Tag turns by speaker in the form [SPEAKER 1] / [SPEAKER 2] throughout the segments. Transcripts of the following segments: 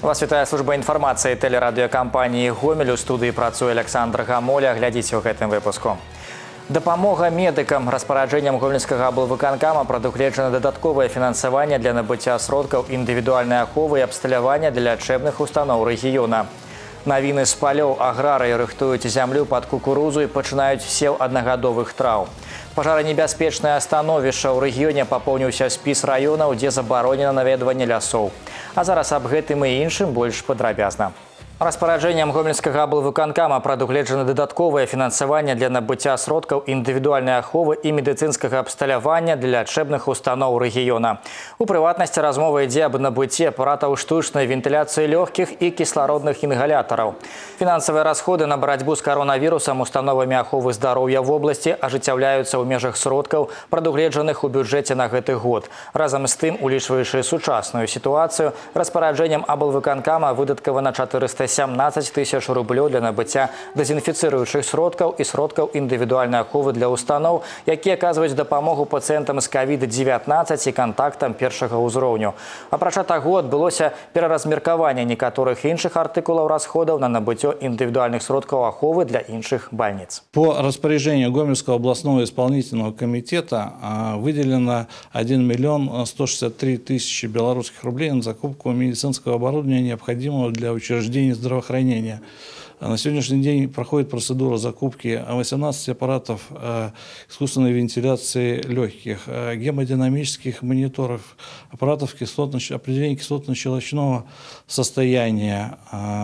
[SPEAKER 1] Вас вітае служба інфармацыі тэлерадыёкампаніі «Гомель». У студыі працуе Александр Гамоля. Глядзіце ў гэтым выпуску. Дапамога медыкам. Распараджэннем гомельскага аблвыканкама прадугледжана дадатковае фінансаванне для набыцця сродкаў індывідуальнай аховы і абсталявання для лячэбных устаноў рэгіёна. Навіны з палёў. Аграрыі рыхтуюць зямлю пад кукурузу і пачынаюць сеў аднагадовых траў. Пажаранебяспечнае становішча. У рэгіёне папоўніўся спіс раёнаў, дзе забаронена наведванне лясоў. А зараз аб гэтым і іншым больш падрабязна. Распараджэннем гомельскага аблвыканкама прадугледжана дадатковае фінансаванне для набыцця сродкаў індывідуальнай аховы і медыцынскага абсталявання для лячэбных устаноў рэгіёна. У прыватнасці размова ідзе аб набыцці апаратаў штучнай вентыляцыі лёгкіх і кіслародных інгалятараў. Фінансавыя расходы на барацьбу з каронавірусам установамі аховы здароўя в обласці ажыццяўляюцца ў межах сродкаў, прадугледжаных у бюджэце на гэты год. Разам з тым, улічваючы сучасную сітуацыю, распараджэннем аблвыканкама выдаткавана 417 тысяч рублёў для набыцця дэзінфіцыруючых сродкаў і сродкаў індывідуальнай аховы для устаноў, якія аказваюць дапамогу пацыентам з COVID-19 і кантактам першага ўзроўню. Апрача таго, адбылося пераразмеркаванне некаторых іншых артыкулаў расходаў на набыццё индивидуальных сродков аховы для іншых больниц.
[SPEAKER 2] По распоряжению Гомельского областного исполнительного комитета выделено 1 миллион 163 тысячи белорусских рублей на закупку медицинского оборудования, необходимого для учреждений здравоохранения. На сегодняшний день проходит процедура закупки 18 аппаратов искусственной вентиляции легких, гемодинамических мониторов, аппаратов определения кислотно-щелочного состояния.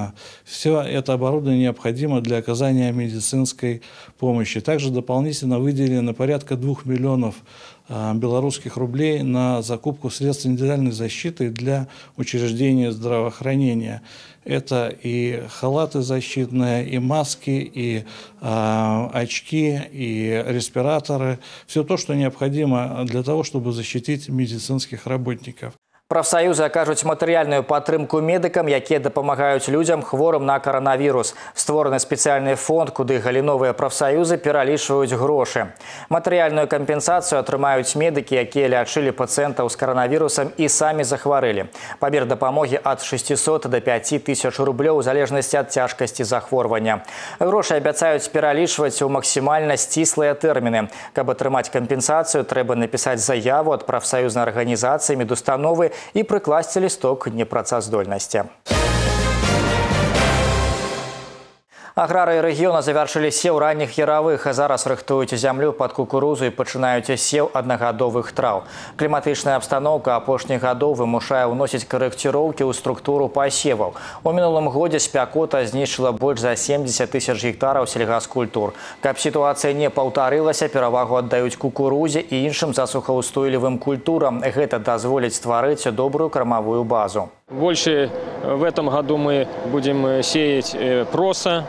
[SPEAKER 2] Все это оборудование необходимо для оказания медицинской помощи. Также дополнительно выделено порядка 2 миллионов белорусских рублей на закупку средств индивидуальной защиты для учреждений здравоохранения. Это и халаты защитные, и маски, и очки, и респираторы. Все то, что необходимо для того, чтобы защитить медицинских работников.
[SPEAKER 1] Прафсаюзы акажуць матэрыяльную падтрымку медыкам, якія дапамагаюць людзям хворым на каранавірус. Створаны спецыяльны фонд, куды галіновыя прафсаюзы пералічваюць грошы. Матэрыяльную кампенсацыю атрымаюць медыкі, якія лячылі пацыентаў з каранавірусам і самі захварэлі. Памер дапамогі ад 600 до 5 тысяч рублёў у залежнасці ад цяжкасці захворвання. Грошы абяцаюць пералічваць у максімальна сціслыя тэрміны. Каб атрымаць кампенсацыю, трэба напісаць заяву ад прафсаюзнай арганізацыі, медустановы и прыкласці лісток непрацаздольнасці. Аграрыі рэгіёна завяршылі сеў ранніх яравых, а зараз рыхтуюць зямлю пад кукурузу і пачынаюць сеў аднагадовых траў. Кліматычная абстаноўка апошніх гадоў вымушае ўносіць карэкціроўкі ў структуру пасеваў. У мінулым годзе спякота знішчыла больш за 70 тысяч гектараў сельгаскультур. Каб сітуацыя не паўтарылася, перавагу аддаюць кукурузе і іншым засухаўстойлівым культурам. Гэта дазволіць стварыць добрую кармавую базу.
[SPEAKER 3] Больше в этом году мы будем сеять проса.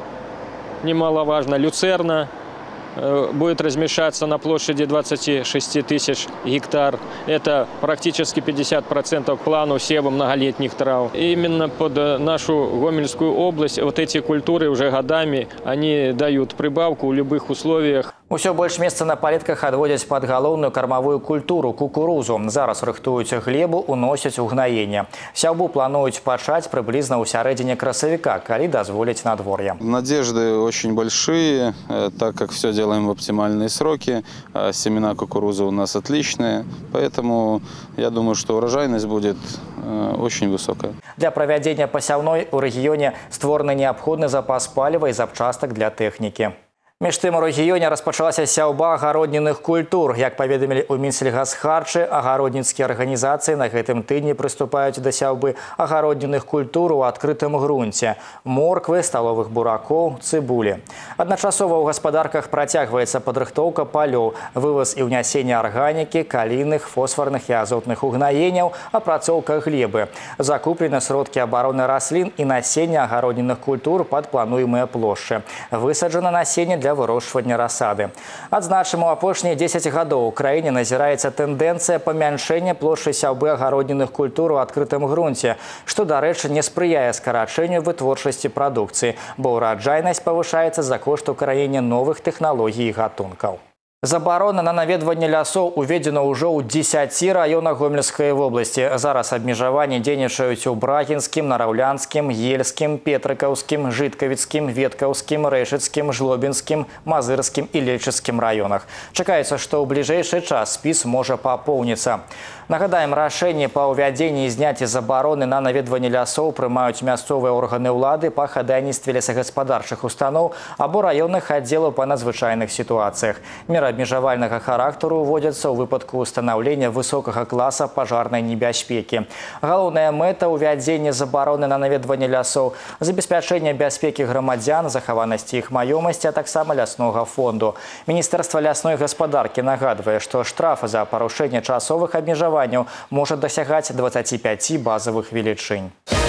[SPEAKER 3] Немаловажно, люцерна будет размещаться на площади 26 тысяч гектар. Это практически 50% к плану сева многолетних трав. Именно под нашу Гомельскую область вот эти культуры уже годами они дают прибавку в любых условиях.
[SPEAKER 1] Усё больш месца на палетках адводзяць пад галоўную кармавую культуру кукурузу. Зараз рыхтуюць глебу, уносяць у гнаенне. Сяўбу плануюць пачаць прыблізна ў сярэдзіне красавіка, калі дазволяць надвор'е.
[SPEAKER 4] Надежды очень большие, так как все делаем в оптимальные сроки. Семена кукурузы у нас отличные, поэтому я думаю, что урожайность будет очень высокая.
[SPEAKER 1] Для правядзення пасяўной у рэгіёне створаны неабходны запас паліва і запчастак для тэхнікі. Між тым, у рэгіёне распачалася сяўба агароднінных культур. Як паведамілі ў Мінсельгасхарчы, агародніцкія арганізацыі на гэтым тыдні прыступаюць да сяўбы агароднінных культур у адкрытым грунце – морквы, сталовых буракоў, цыбулі. Адначасова ў гаспадарках працягваецца падрыхтоўка палёў, вываз і ўнясенне арганікі, калійных, фосфарных і азотных угнаенняў, апрацоўка глебы. Закуплены сродкі абароны раслін і насення агароднінных культур пад плануемыя плошчы. Высаджана насенне для вырошчвання расады. Адзначым, у апошнія 10 гадоў у краіне назіраецца тэндэнцыя памяншэння плошчы сяўбы агароднінных культур у адкрытым грунце, што, дарэчы, не спрыяе скарачэнню вытворчасці прадукцыі, бо ўраджайнасць павышаецца за кошт укаранення новых тэхналогій і гатункаў. Забарона на наведванне лясоў уведзена ўжо ў 10 раёнах Гомельскай вобласці. Зараз абмежаванні дзейнічаюць у Брагінскім, Нараўлянскім, Ельскім, Петрыкаўскім, Жыткавіцкім, Веткаўскім, Рэшыцкім, Жлобінскім, Мазырскім і Лельчыцкім раёнах. Чакаецца, што ў бліжэйшы час спіс можа папоўніцца. Нагадаем, рашэнне па ўвядзенні і зняцці забароны на наведванне лясоў прымаюць мясцовыя органы ўлады па хадайніцтве лесагаспадарчых устаноў або раённых аддзелаў па надзвычайных сітуацыях. Меры абмежавальнага характару ўводзяцца ў выпадку ўстанаўлення высокага класа пажарнай небяспекі. Галоўная мэта ўвядзення забароны на наведванне лясоў – забеспячэнне бяспекі грамадзян, захаванасці іх маёмасці, а таксама ляснога фонду. Міністэрства лясной гаспадаркі нагадвае, што штраф за парушэнне часовых абмежаванняў можа дасягаць 25 базавых велічынь.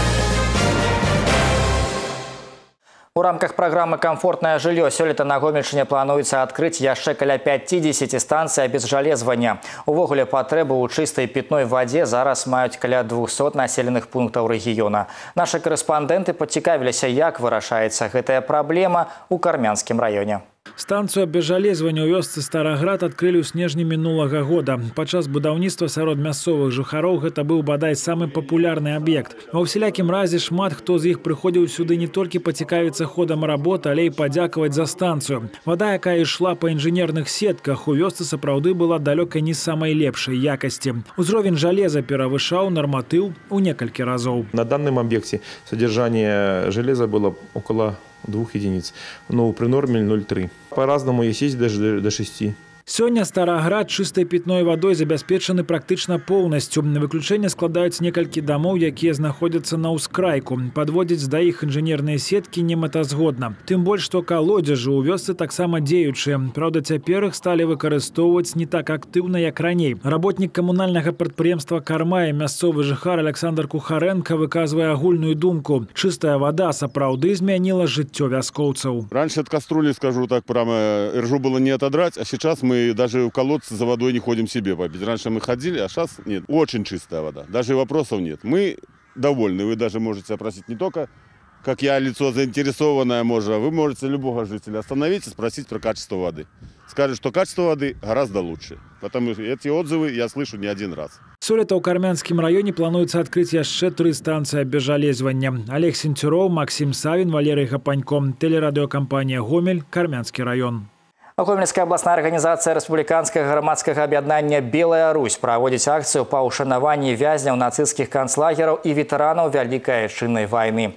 [SPEAKER 1] У рамках праграмы «Камфортнае жыллё» сёлета на Гомельшчыне плануецца адкрыць яшчэ каля 50 станцый абезжалезвання. Увогуле патрэбу ў чыстай пітной вадзе зараз маюць каля 200 населеных пунктаў рэгіёна. Нашы карэспандэнты пацікавіліся, як вырашаецца гэтая праблема ў Кармянскім раёне.
[SPEAKER 5] Станцыю абезжалезвання ў вёсцы Стараград адкрылі ў снежні мінулага года. Падчас будаўніцтва сярод мясцовых жыхароў гэта быў бадай самы папулярны аб'ект. Ва ўсялякім разе шмат хто з іх прыходзіў сюды не толькі пацікавіцца ходам работы, але і падзякаваць за станцыю. Вада, якая ішла па інжынерных сетках, у вёсцы сапраўды была далёка не самай лепшай якасці. Узровень жалеза перавышаў нарматыў у некалькі разоў.
[SPEAKER 6] На данном объекте содержание железа было около 2 единиц, но при норме 0,3. По-разному есть даже до 6.
[SPEAKER 5] Сёння Стараград чыстай пітной вадой забяспечаны практычна поўнасцю. Выключэнне складаюць некалькі дамоў, якія знаходзяцца на ўскрайку. Падводзіць да іх інжынерныя сеткі немэтазгодна. Тым больш, што калодзежы ў вёсцы таксама дзеючыя. Праўда, цяпер іх сталі выкарыстоўваць не так актыўна, як раней. Работнік камунальнага прадпрыемства «Карма» і мясцовы жыхар Александр Кухаренко выказвае агульную думку. Чыстая вада сапраўды змяніла жыццё вяскоўцаў.
[SPEAKER 7] Раньше от кастрюли, скажу так прямо, ржу было не отодрать, а сейчас мы даже в колодце за водой не ходим себе попить. Раньше мы ходили, а сейчас нет. Очень чистая вода. Даже вопросов нет. Мы довольны. Вы даже можете опросить не только, как я, лицо заинтересованное, можно, вы можете любого жителя остановить и спросить про качество воды. Скажет, что качество воды гораздо лучше. Потому что эти отзывы я слышу не один раз.
[SPEAKER 5] Сёлета ў Кармянскім раёне плануецца адкрыць яшчэ 3 станцыі абезжалезвання. Олег Сенцюроў, Максим Савін, Валерий Гапанько. Телерадыёкампанія «Гомель», Кармянскі раён.
[SPEAKER 1] Гомельская областная организация Республиканского громадского объединения «Белая Русь» проводит акцию по ушанаванию вязняў нацистских концлагеров и ветеранов Великой Отечественной войны.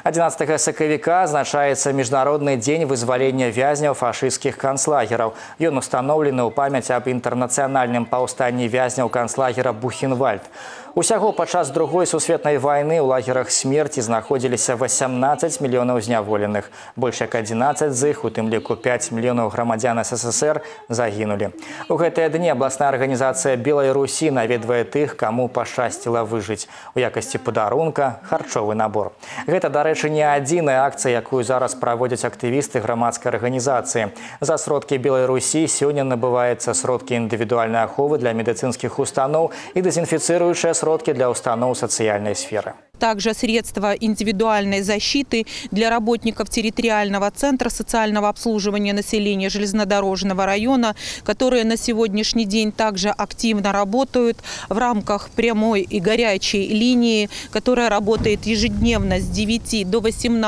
[SPEAKER 1] 11 сакавіка отзначается Международный день вызволения вязняў фашистских концлагеров. Он установлен в память об интернациональном повстании вязняў концлагера Бухенвальд. Усяго падчас Другой сусветнай войны ў лагерах смерти знаходзіліся 18 мільёнаў зняволеных. Больш як 11 з іх, у тым ліку 5 мільёнаў грамадзян СССР, загінулі. У гэтыя дні абласная арганізацыя «Белай Русі» наведвае тых, каму пашчасціла выжыць. У якасці падарунка харчовы набор. Гэта, дарэчы, не адзіная акцыя, якую зараз праводзяць актывісты грамадскай арганізацыі. За сродкі «Белай Русі» сёння набываецца сродкі індывідуальнай аховы для медыцынскіх устаноў і дэзінфіцыруючыя сродки для установ социальной сферы.
[SPEAKER 8] Также средства индивидуальной защиты для работников территориального центра социального обслуживания населения железнодорожного района, которые на сегодняшний день также активно работают в рамках прямой и горячей линии, которая работает ежедневно с 9 до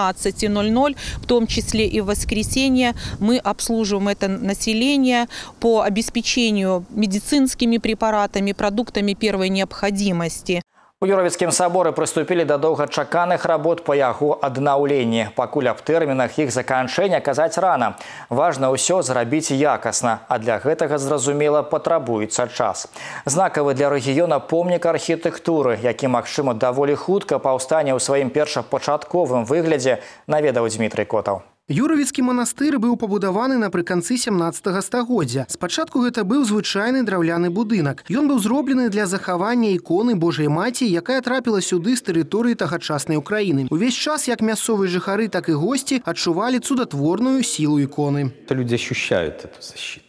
[SPEAKER 8] 18:00, в том числе и в воскресенье. Мы обслуживаем это население по обеспечению медицинскими препаратами, продуктами первой необходимости.
[SPEAKER 1] У Юровіцкім саборы прыступілі да доўгачаканых работ па яго аднаўленні. Пакуль аб тэрмінах іх заканчэння казаць рана. Важна ўсё зрабіць якасна, а для гэтага, зразумела, патрабуецца час. Знакавы для рэгіёна помнік архітэктуры, які, магчыма, даволі хутка паўстане ў сваім першапачатковым выглядзе, наведаў Дмітрый Котаў.
[SPEAKER 9] Юровіцкі манастыр быў пабудаваны напрыканцы 17 стагоддзя. Спачатку гэта быў звычайны драўляны будынак. Ён быў зроблены для захавання іконы Божай Маці, якая трапіла сюды з тэрыторыі тагачаснай Украіны. Увесь час як мясцовыя жыхары, так і госці адчувалі цудатворную сілу іконы.
[SPEAKER 10] Люди ощущают эту защиту.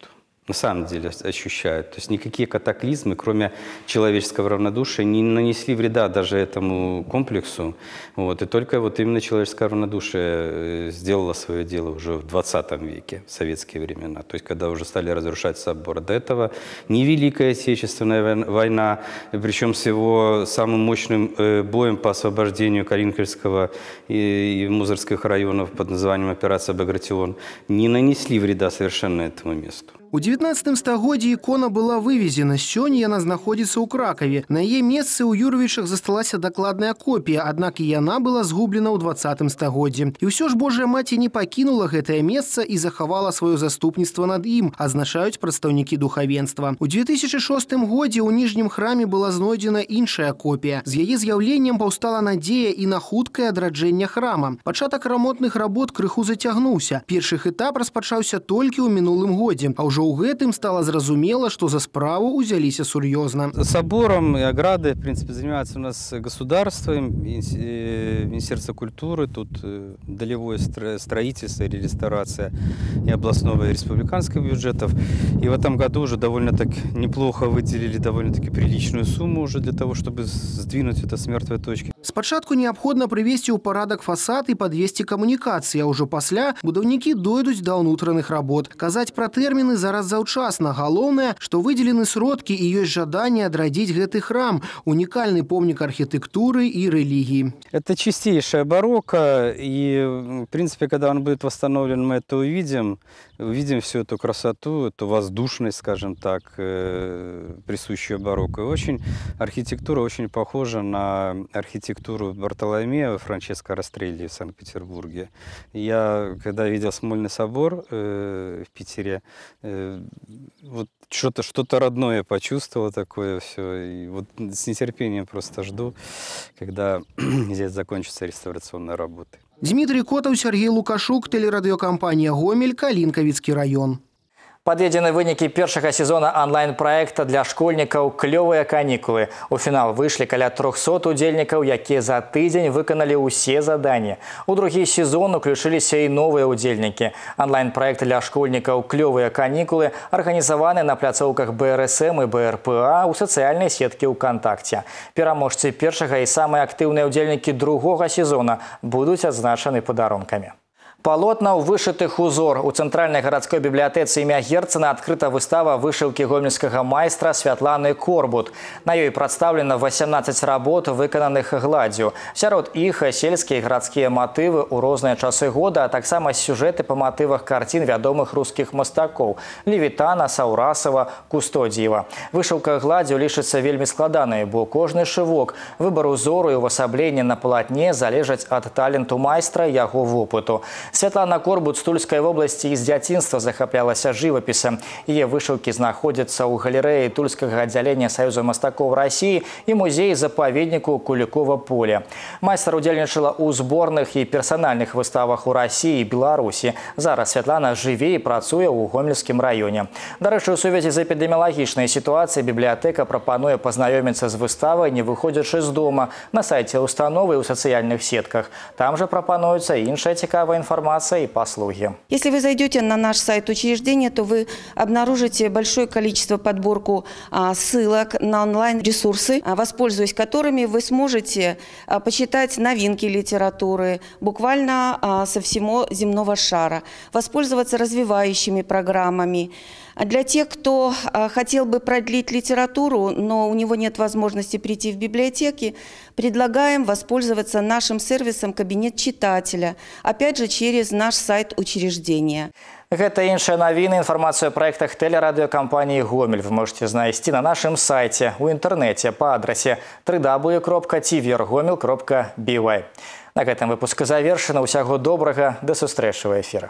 [SPEAKER 10] на самом деле ощущают. То есть никакие катаклизмы, кроме человеческого равнодушия, не нанесли вреда даже этому комплексу. Вот. И только вот именно человеческое равнодушие сделало свое дело уже в 20 веке, в советские времена. То есть когда уже стали разрушать собор. До этого не Великая Отечественная война, причем с его самым мощным боем по освобождению Калинкельского и Музырских районов под названием «Операция Багратион», не нанесли вреда совершенно этому месту.
[SPEAKER 9] У 19 стагоддзі ікона была вывезена. Сёння яна знаходзіцца ў Кракаве. На яе месцы ў Юровічах засталася дакладная копія, аднак і яна была згублена ў 20 стагоддзі. І ўсё ж Божая Маці не пакінула гэтае месца і захавала сваё заступніцтва над ім, азначаюць прадстаўнікі духавенства. У 2006 годзе ў ніжнім храме была знойдзена іншая копія. З яе з'яўленнем паўстала надзея і на хуткае адраджэнне храма. Пачатак рамонтных работ крыху зацягнуўся. Першы этап распачаўся толькі ў минулым годзе, а ўжо ў гэтым стало зразумела, что за справу узяліся сур'ёзна.
[SPEAKER 10] Собором и оградой, в принципе, занимается у нас государство, Министерство культуры, тут долевое строительство или реставрация и областного, и республиканского бюджетов. И в этом году уже довольно-таки неплохо выделили довольно-таки приличную сумму уже для того, чтобы сдвинуть это с мертвой точки.
[SPEAKER 9] Спачатку неабходна прывесці ў парадак фасад і падвесці камунікацыі, а ўжо пасля будаўнікі дойдуць да ўнутраных работ. Казаць пра тэрміны зараз заўчасна. Галоўнае, што выделены сродкі і ёсць жаданне адрадзіць гэты храм, унікальны помнік архітэктуры и религии.
[SPEAKER 10] Это чистейшая барокко, и, в принципе, когда он будет восстановлен, мы это увидим всю эту красоту, эту воздушность, скажем так, присущую барокко. Очень архитектура очень похожа на архитектуру Бартоломея Франческо Растрелли в Санкт-Петербурге. Я, когда видел Смольный собор в Питере, вот что-то родное почувствовал такое все. И вот с нетерпением просто жду, когда здесь закончатся реставрационные работы.
[SPEAKER 9] Дмитрий Котов, Сергей Лукашук, телерадиокомпания «Гомель», Калинковицкий район.
[SPEAKER 1] Падведзены вынікі першага сезона онлайн-проекта для школьнікаў «Клёвыя канікулы». У фінал выйшлі каля 300 удзельнікаў, якія за тыдзень выканалі ўсе заданні. У другі сезон уключыліся і новыя удзельнікі. Онлайн-проект для школьнікаў «Клёвыя канікулы» арганізаваны на пляцоўках БРСМ і БРПА ў сацыяльнай сеткі ВКонтакте. Пераможцы першага і самыя актыўныя удзельнікі другога сезона будуць адзначаны падарункамі. Полотна ў вышытых узор. У цэнтральнай гарадской бібліятэцы імя Герцена адкрыта выстава вышыўкі гомельскага майстра Святланы Корбут. На ёй прадстаўлена 18 работ, выкананых гладдзю. Сярод іх сельскія і гарадскія матывы ў розныя часы года, а таксама сюжэты па матывах карцін вядомых рускіх мастакоў – Левітана, Саўрасава, Кустодзіева. Вышыўка гладдзю лічыцца вельмі складанай, бо кожны шывок, выбар узору і увасабленне на палатне залежаць ад таленту майстра і яго вопыту. Святлана Корбут з Тульскай вобласці з дзяцінства захаплялася жывапісам. Яе вышыўкі знаходзяцца ў галерэі Тульскага аддзялення Саюза мастакоў Расіі і музеі-запаведніку Кулікова поле. Майстар удзельнічала ў зборных і персанальных выставах у Расіі і Беларусі. Зараз Святлана жыве і працуе ў Гомельскім раёне. Дарэчы, у сувязі з эпідэміялагічнай сітуацыяй бібліятэка прапануе пазнаёміцца з выставай, не выходзячы з дома, на сайце установы і ў сацыяльных сетках. Там жа прапануецца іншая цікавая информация и послуги.
[SPEAKER 11] Если вы зайдете на наш сайт учреждения, то вы обнаружите большое количество подборку ссылок на онлайн-ресурсы, воспользуясь которыми вы сможете почитать новинки литературы буквально со всего земного шара, воспользоваться развивающими программами. Для тех, кто хотел бы продлить литературу, но у него нет возможности прийти в библиотеки, предлагаем воспользоваться нашим сервисом «Кабинет читателя», опять же, через наш сайт учреждения.
[SPEAKER 1] Гэта іншая навіна, інфармацыю о проектах телерадиокомпании «Гомель» вы можете знайсці на нашем сайте у интернете по адресе www.tvrgomel.by. На гэтым выпуск завершаны. Усяго добрага, да сустрэчы ў эфіры.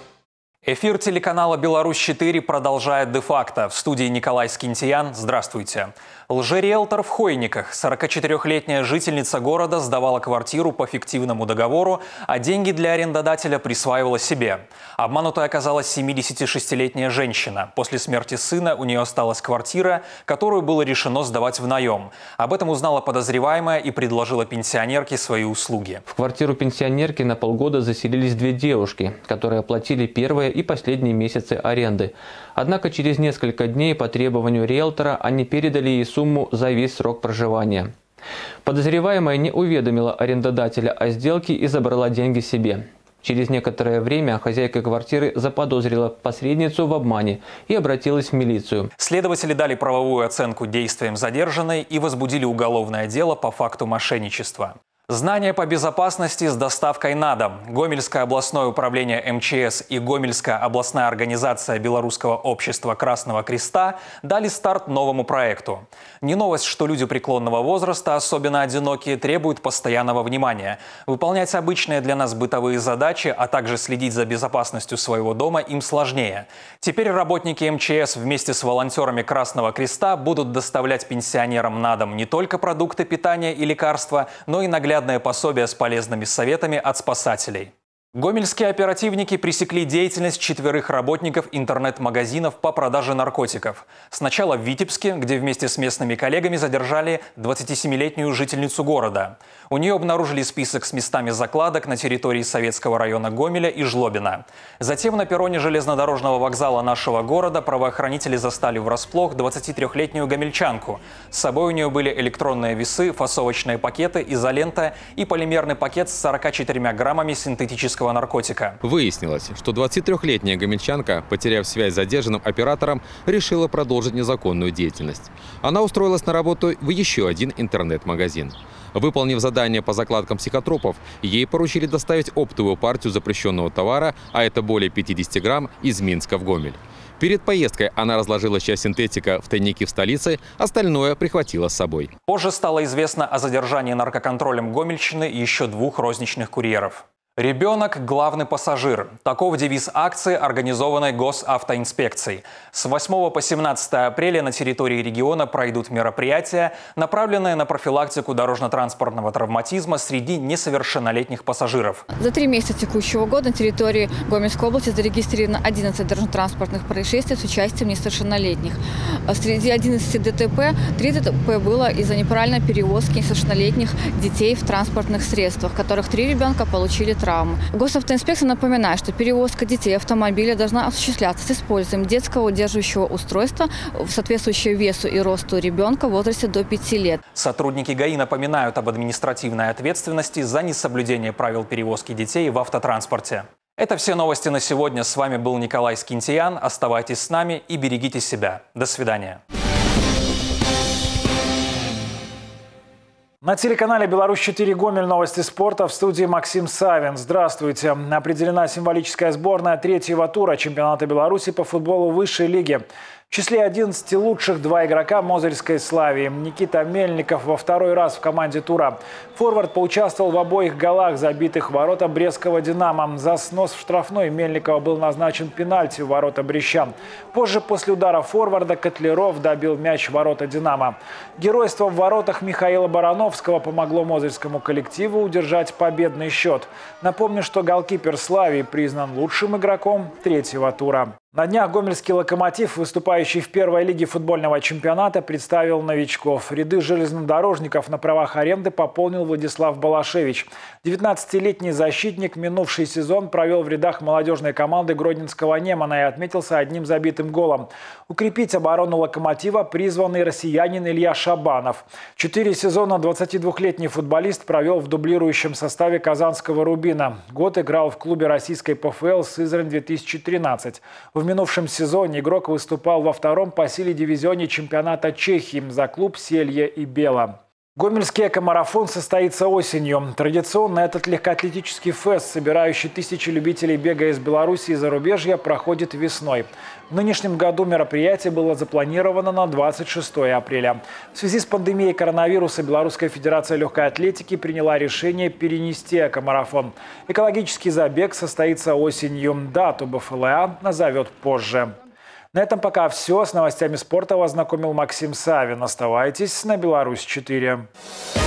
[SPEAKER 12] Эфир телеканала «Беларусь-4» продолжает де-факто. В студии Николай Скинтиян. Здравствуйте. Лжериэлтор в Хойниках. 44-летняя жительница города сдавала квартиру по фиктивному договору, а деньги для арендодателя присваивала себе. Обманутой оказалась 76-летняя женщина. После смерти сына у нее осталась квартира, которую было решено сдавать в наем. Об этом узнала подозреваемая и предложила пенсионерке свои услуги.
[SPEAKER 13] В квартиру пенсионерки на полгода заселились две девушки, которые оплатили первые и последние месяцы аренды. Однако через несколько дней по требованию риэлтора они передали ей сумму за весь срок проживания. Подозреваемая не уведомила арендодателя о сделке и забрала деньги себе. Через некоторое время хозяйка квартиры заподозрила посредницу в обмане и обратилась в милицию.
[SPEAKER 12] Следователи дали правовую оценку действиям задержанной и возбудили уголовное дело по факту мошенничества. Знания по безопасности с доставкой на дом. Гомельское областное управление МЧС и Гомельская областная организация Белорусского общества Красного Креста дали старт новому проекту. Не новость, что люди преклонного возраста, особенно одинокие, требуют постоянного внимания. Выполнять обычные для нас бытовые задачи, а также следить за безопасностью своего дома им сложнее. Теперь работники МЧС вместе с волонтерами Красного Креста будут доставлять пенсионерам на дом не только продукты питания и лекарства, но и наглядные пособия с полезными советами от спасателей. Гомельские оперативники пресекли деятельность 4 работников интернет-магазинов по продаже наркотиков. Сначала в Витебске, где вместе с местными коллегами задержали 27-летнюю жительницу города. У нее обнаружили список с местами закладок на территории Советского района Гомеля и Жлобина. Затем на перроне железнодорожного вокзала нашего города правоохранители застали врасплох 23-летнюю гомельчанку. С собой у нее были электронные весы, фасовочные пакеты, изолента и полимерный пакет с 44 граммами синтетического наркотика.
[SPEAKER 14] Выяснилось, что 23-летняя гомельчанка, потеряв связь с задержанным оператором, решила продолжить незаконную деятельность. Она устроилась на работу в еще один интернет-магазин. Выполнив задание по закладкам психотропов, ей поручили доставить оптовую партию запрещенного товара, а это более 50 грамм, из Минска в Гомель. Перед поездкой она разложила часть синтетика в тайнике в столице, остальное прихватила с собой.
[SPEAKER 12] Позже стало известно о задержании наркоконтролем Гомельщины еще 2 розничных курьеров. «Ребенок – главный пассажир». Таков девиз акции, организованной Госавтоинспекцией. С 8 по 17 апреля на территории региона пройдут мероприятия, направленные на профилактику дорожно-транспортного травматизма среди несовершеннолетних пассажиров.
[SPEAKER 15] За 3 месяца текущего года на территории Гомельской области зарегистрировано 11 дорожно-транспортных происшествий с участием несовершеннолетних. Среди 11 ДТП 3 ДТП было из-за неправильной перевозки несовершеннолетних детей в транспортных средствах, в которых 3 ребенка получили травмы. Госавтоинспекция напоминает, что перевозка детей в автомобиле должна осуществляться с использованием детского удерживающего устройства, соответствующего весу и росту ребенка в возрасте до 5 лет.
[SPEAKER 12] Сотрудники ГАИ напоминают об административной ответственности за несоблюдение правил перевозки детей в автотранспорте. Это все новости на сегодня. С вами был Николай Скинтиян. Оставайтесь с нами и берегите себя. До свидания.
[SPEAKER 5] На телеканале «Беларусь-4 Гомель» новости спорта, в студии Максим Савин. Здравствуйте. Определена символическая сборная 3-го тура чемпионата Беларуси по футболу высшей лиги. В числе 11 лучших 2 игрока Мозырской «Славии». Никита Мельников во 2-й раз в команде тура. Форвард поучаствовал в обоих голах, забитых в ворота Брестского «Динамо». За снос в штрафной Мельникова был назначен пенальти в ворота брестчан. Позже, после удара форварда, Котляров добил мяч в ворота «Динамо». Геройство в воротах Михаила Барановского помогло мозырскому коллективу удержать победный счет. Напомню, что голкипер «Славии» признан лучшим игроком 3-го тура. На днях гомельский «Локомотив», выступающий в 1-й лиге футбольного чемпионата, представил новичков. Ряды железнодорожников на правах аренды пополнил Владислав Балашевич. 19-летний защитник минувший сезон провел в рядах молодежной команды Гродненского «Немана» и отметился одним забитым голом. Укрепить оборону «Локомотива» призванный россиянин Илья Шабанов. 4 сезона 22-летний футболист провел в дублирующем составе казанского «Рубина». Год играл в клубе российской ПФЛ «Сызрань-2013». В минувшем сезоне игрок выступал во 2-м по силе дивизионе чемпионата Чехии за клуб «Селье и Бела». Гомельский экомарафон состоится осенью. Традиционно этот легкоатлетический фест, собирающий тысячи любителей бега из Беларуси и зарубежья, проходит весной. В нынешнем году мероприятие было запланировано на 26 апреля. В связи с пандемией коронавируса Белорусская федерация легкой атлетики приняла решение перенести экомарафон. Экологический забег состоится осенью. Дату БФЛА назовет позже. На этом пока все. С новостями спорта вас знакомил Максим Савин. Оставайтесь на Беларусь 4.